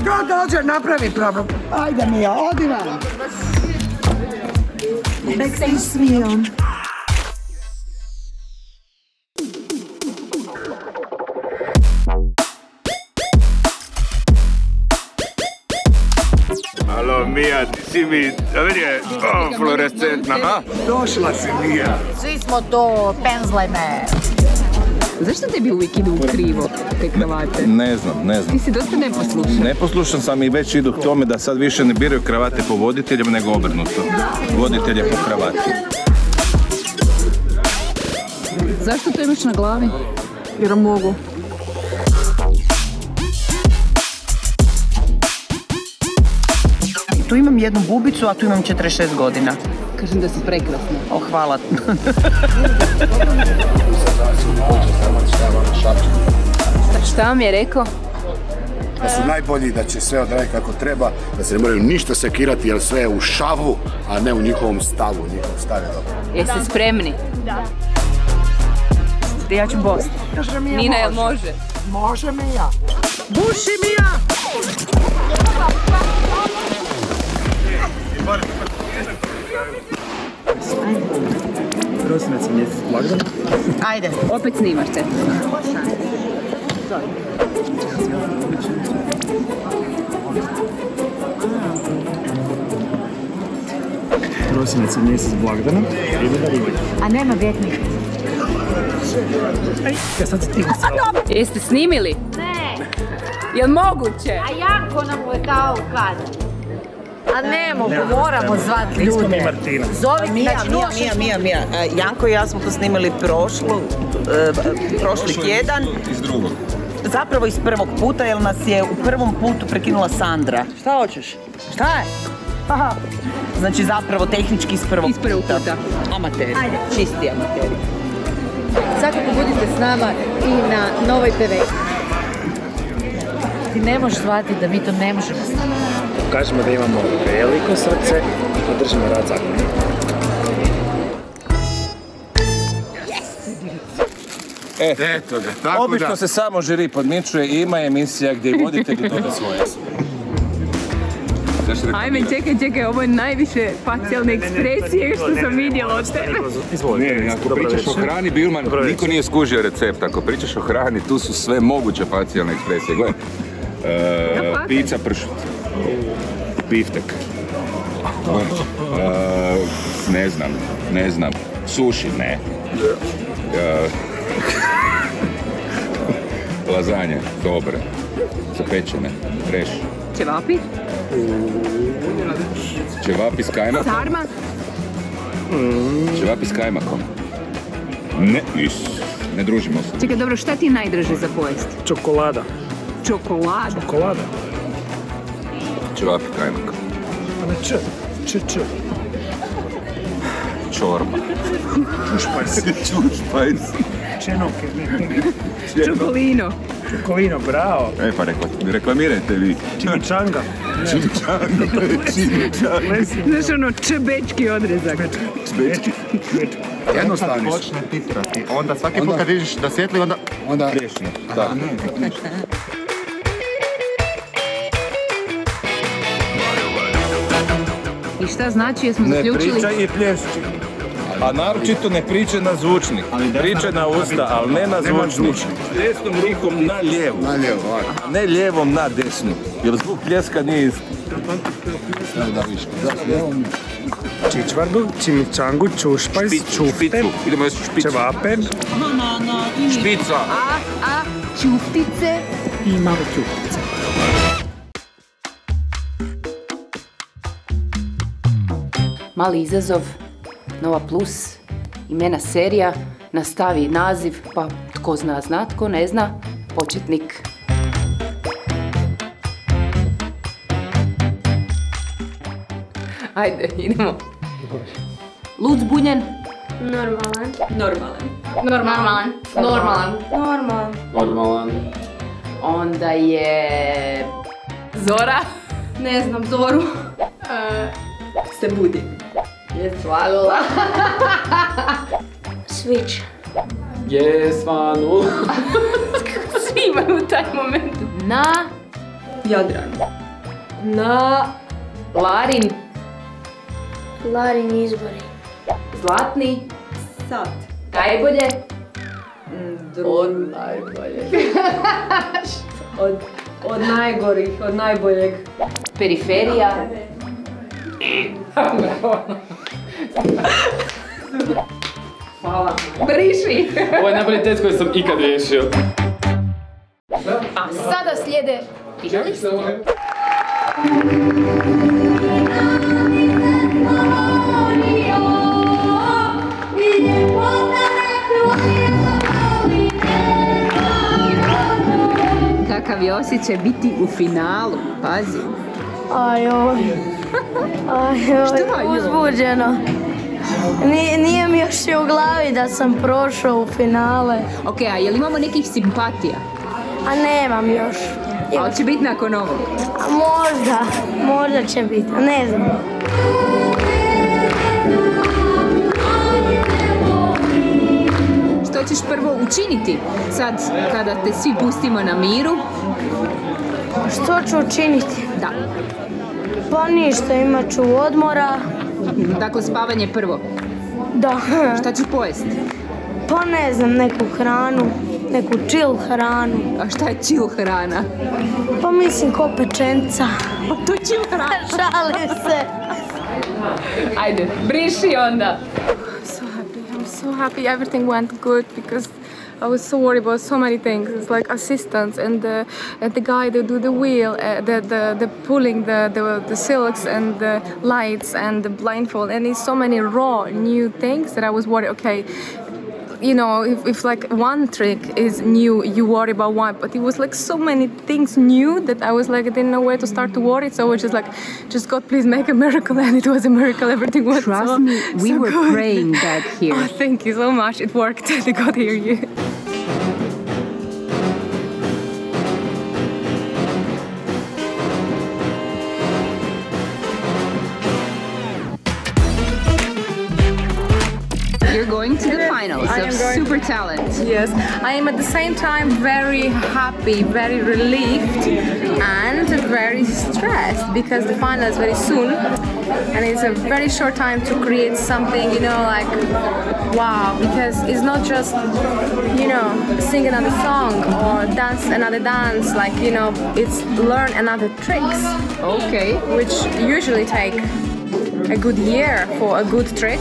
god dođe, napravi problem. Ajde Mija, odi vam. Nek se smijom. Alo, Mija, ti si mi, vidi je, fluorescentna, a? Došla si, Mija. Svi smo to penzlene. Zašto tebi uvijek idu u krivo te kravate? Ne znam. Ti si dosta neposlušan. Neposlušan sam i već idu k tome da sad više ne biraju kravate po voditeljima nego obrnuto. Voditelje po kravati. Zašto to imaš na glavi? Jer mogu. Tu imam jednu bubicu, a tu imam 46 godina. Kažem da si prekrasna. O, hvala. Šta vam je rekao? Da su najbolji, da će sve odraditi kako treba, da se ne moraju ništa sekirati jer sve je u šavu, a ne u njihovom stavu, njihov stav je dobro. Jeste spremni? Da. Ja ću bost. Nina, jel može? Može Mija. Buši Mija! Prosinac je mjesec blagdan. Ajde. Opet snimaš se. Prosinac je mjesec blagdana. A nema vjetnika. Ja sad ti Jeste snimili? Ne. Jel moguće? A Janko nam je kao kad? A ne mogu, moramo zvati ljude. Nismo mi Martina. Zovi, Mija. Janko i ja smo to snimali prošli tjedan. Iz drugog. Zapravo iz prvog puta, jer nas je u prvom putu prekinula Sandra. Šta hoćeš? Šta je? Aha. Znači zapravo tehnički iz prvog puta. Amateri. Ajde. Čisti amateri. Svakako budite s nama i na Novoj TV. Ti ne možeš shvatiti da mi to ne možemo staviti. Kažemo da imamo veliko srce i podržimo rad zakona. Eto ga, tako da. Obično se samo žiri podmičuje i ima emisija gdje voditelji dobe svoje. Ajme, čekaj, ovo je najviše facijalne ekspresije što sam vidjela od tebe. Ne, ako pričaš o hrani, Bilman, niko nije skužio recept. Ako pričaš o hrani, tu su sve moguće facijalne ekspresije. Gledaj, pizza pršut, biftek, ne znam, suši, ne. Lazanje, dobre, zapečene, reš. Ćevapi? Ćevapi s kajmakom? Sarma? Ćevapi s kajmakom? Ne družimo se. Čekaj, dobro, šta ti je najdraže za pojest? Čokolada. Čokolada? Čokolada. Ćevapi kajmak. A ne č. Čorba. Čušpajs. Čenoke. Čokolino. Čokolino, bravo. Pa reklamirajte vi. Čimičanga. Znaš ono, čebečki odrezak. Čebečki. Jednostavno počne titrati, onda svaki put kad vidiš da svijetli, onda riješeno. Da. I šta znači, jesmo zaključili? Ne pričaj i plješći. A naročito ne pričaj na zvučnik. Pričaj na usta, ali ne na zvučnik. Desnom rukom na lijevu. A ne lijevom na desnu. Jer zvuk pljeska nije isti. Čičvardu, čimičangu, čušpajs, čufte, idemo jesu špicu. Ćevape. Špica. Čuftice. I malo čuftice. Mali izazov, Nova Plus, imena serija, nastavi naziv, pa tko zna, tko ne zna, početnik. Ajde, idemo. Lud zbunjen. Normalan. Onda je... Zora. Ne znam, Zoru. Se budi. Je svalula. Switch. Je svanula. Svi imaju taj moment. Jadran. Na Larin Larin izbori. zlatni Sat. najbolje. Od najboljeg. Od najgorih, od najboljeg. Periferija. Hvala. Briši! Ovo je najbolji test koji sam ikad riješio. A sada slijede finalisti. Kakav je osjećaj biti u finalu? Pazi. Ajoj, uzbuđeno. Nije mi još i u glavi da sam prošao u finale. Ok, a jel imamo nekih simpatija? A nemam još. A će biti nakon ovog? A možda će biti, a ne znam. Što ćeš prvo učiniti sad kada te svi pustimo na miru? Što ću učiniti? Da. Pa ništa, imat ću odmora. Dakle, spavanje prvo. Da. Šta ćeš pojesti? Pa ne znam, neku hranu, neku chill hranu. A šta je chill hrana? Pa mislim ko pečenca. To je chill hrana. Šalim se. Ajde, briši onda. I'm so happy everything went good because I was so worried about so many things. It's like assistants and the guy that do the wheel, the pulling the silks and the lights and the blindfold, and it's so many raw new things that I was worried. Okay, you know, if like one trick is new, you worry about one, but it was like so many things new that I was like, I didn't know where to start to worry, so I was just like, just God, please make a miracle, and it was a miracle, everything was Trust me, we were good. praying that here. Oh, thank you so much, it worked, God hear you. You're going to the finals of Super Talent. Yes, I am at the same time very happy, very relieved, and very stressed because the final is very soon, and it's a very short time to create something, you know, like wow, because it's not just, you know, sing another song or dance another dance, like, you know, it's learn another tricks. Okay. Which usually take a good year for a good trick.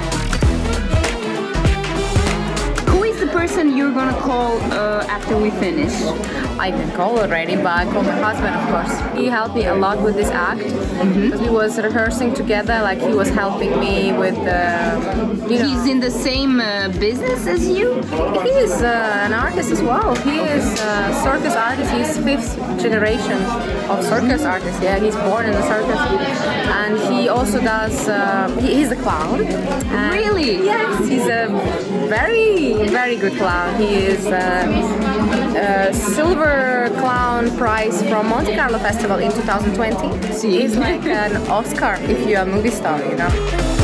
Person you're gonna call after we finish? I can call already, but I called my husband, of course. He helped me a lot with this act because we was rehearsing together. Like he was helping me with the, you know. He's in the same business as you? He is an artist as well. He is a circus artist. He's 5th generation of circus artist. Yeah, he's born in the circus, and he also does. He's a clown. Really? Yes, he's a very good clown. He is a silver clown prize from Monte Carlo Festival in 2020. See? He's like an Oscar if you're a movie star, you know.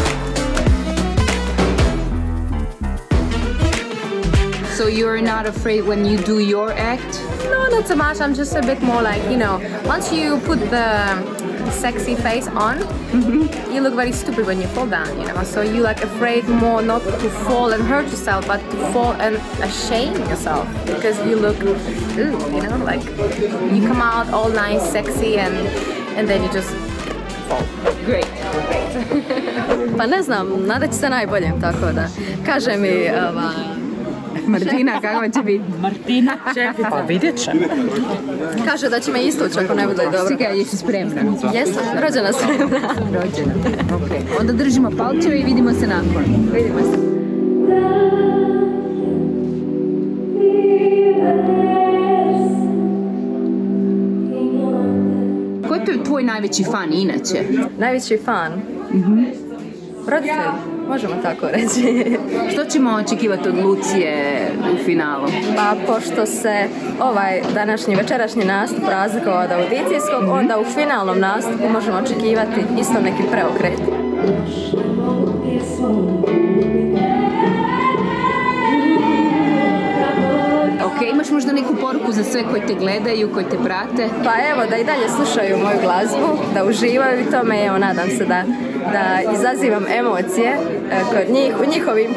So you're not afraid when you do your act? No, not so much. I'm just a bit more like, you know, once you put the sexy face on, you look very stupid when you fall down, you know. So you like afraid more not to fall and hurt yourself, but to fall and shame yourself because you look, you know, like you come out all nice, sexy, and then you just fall. Great. Pa ne znam, nadat ću se najboljem, tako da. Kaže mi Martina, kakva će biti? Martina, šefica. Pa vidjet će. Kaže da će me istući ako ne bude dobro. Čekaj, jesi spremna? Jesam, rođena spremna. Rođena, ok. Onda držimo palčeve i vidimo se nakon. Vidimo se. Ko je tvoj najveći fan inače? Najveći fan? Roditelj, možemo tako reći. Što ćemo očekivati od Lucije u finalu? Pa pošto se ovaj današnji večerašnji nastup razlikovao od audicijskog, onda u finalnom nastupu možemo očekivati isto neki preokret. Ok, imaš možda neku poruku za za sve koji te gledaju, koji te prate? Pa evo, da i dalje slušaju moju glazbu, da uživaju u tome, evo, nadam se da izazivam emocije kod njih, u njihovim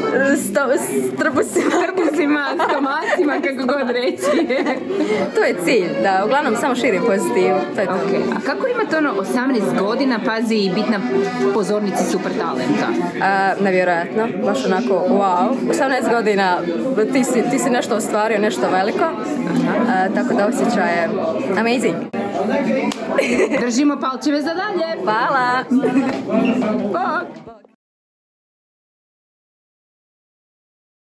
Trbusima, stomacima, kako god reći. To je cilj, da uglavnom samo širim pozitivu. To je to. Okay. A kako imate 18 godina, pazi, i biti na pozornici Super talenta? Nevjerojatno, baš onako wow. 18 godina ti si nešto ostvario, nešto veliko, tako da osjećaj je amazing. Držimo palčeve za dalje. Hvala. Bok.